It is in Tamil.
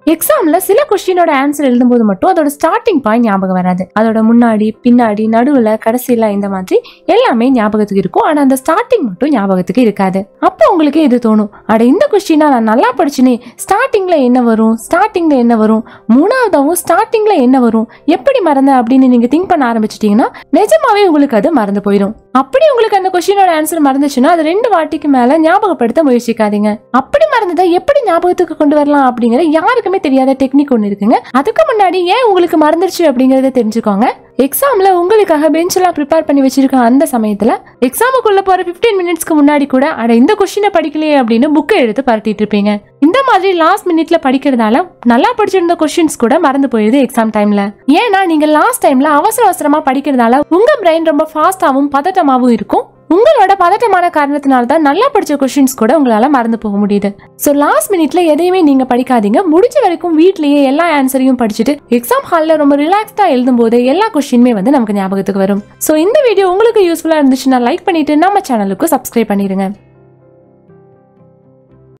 எக்ஸாம்ல சில கொஸ்டினோட ஆன்சர் எழுதும்போது மட்டும் அதோட ஸ்டார்டிங் பாயிண்ட் ஞாபகம் வராது. அதோட முன்னாடி பின்னாடி நடுவுல கடைசியில இந்த மாதிரி எல்லாமே ஞாபகத்துக்கு இருக்கும். ஆனா அந்த ஸ்டார்டிங் மட்டும் ஞாபகத்துக்கு இருக்காது. அப்போ உங்களுக்கு இது தோணும், அட இந்த கொஸ்டினா நான் நல்லா படிச்சுனே, ஸ்டார்டிங்ல என்ன வரும், மூணாவதாவும் ஸ்டார்டிங்ல என்ன வரும், எப்படி மறந்த அப்படின்னு நீங்க திங்க் பண்ண ஆரம்பிச்சிட்டீங்கன்னா நிஜமாவே உங்களுக்கு அது மறந்து போயிடும். அப்படி உங்களுக்கு அந்த கொஸ்டினோட ஆன்சர் மறந்துச்சுன்னா அது 2 வாட்டிக்கு மேல ஞாபகப்படுத்த முயற்சிக்காதீங்க. அப்படி மறந்ததை எப்படி ஞாபகத்துக்கு கொண்டு வரலாம் அப்படிங்கிற யாருக்குமே தெரியாத டெக்னிக் ஒன்று இருக்குங்க. அதுக்கு முன்னாடி ஏன் உங்களுக்கு மறந்துருச்சு அப்படிங்கறத தெரிஞ்சுக்கோங்க. எக்ஸாம்ல உங்களுக்காக பெஞ்ச் எல்லாம் ப்ரிப்பேர் பண்ணி வச்சிருக்க அந்த சமயத்துல எக்ஸாமுக்குள்ள போற 15 மினிட்ஸ்க்கு முன்னாடி கூட அட இந்த கொஸ்டினை படிக்கலையே அப்படின்னு புக்கை எடுத்து பரட்டிட்டு இருப்பீங்க. இந்த மாதிரி லாஸ்ட் மினிட்ல படிக்கிறதால நல்லா படிச்சிருந்த கொஸ்டின்ஸ் கூட மறந்து போயிருது எக்ஸாம் டைம்ல. ஏன்னா நீங்க லாஸ்ட் டைம்ல அவசரமா படிக்கிறதால உங்க பிரெயின் ரொம்ப ஃபாஸ்டாவும் பதட்டமாவும் இருக்கும். உங்களோட பதட்டமான காரணத்தினால தான் நல்லா படிச்ச கொஸ்டின்ஸ் கூட உங்களால மறந்து போக முடியுது. சோ லாஸ்ட் மினிட்ல எதையுமே நீங்க படிக்காதீங்க. முடிஞ்ச வரைக்கும் வீட்லயே எல்லா ஆன்சரையும் படிச்சுட்டு எக்ஸாம் ஹால்ல ரொம்ப ரிலாக்ஸ்டா எழுதும் போது எல்லா கொஸ்டினுமே நமக்கு ஞாபகத்துக்கு வரும். சோ இந்த வீடியோ உங்களுக்கு யூஸ்ஃபுல்லா இருந்துச்சுன்னா லைக் பண்ணிட்டு நம்ம சேனலுக்கு சப்ஸ்கிரைப் பண்ணிருங்க.